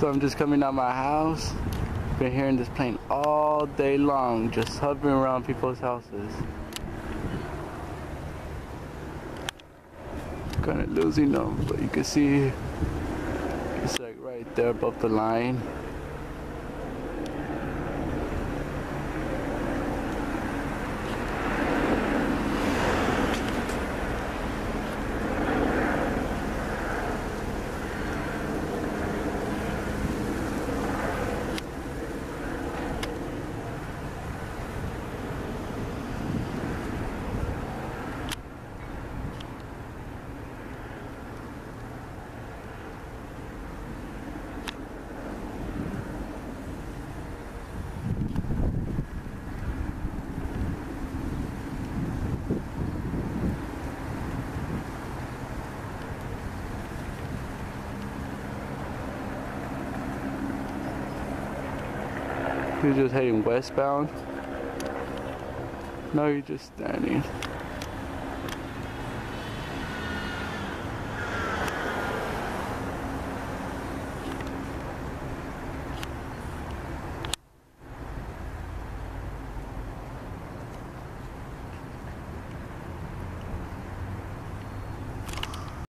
So I'm just coming out my house. Been hearing this plane all day long, just hovering around people's houses. Kind of losing them, but you can see it's like right there above the line. You're just heading westbound. No, you're just standing.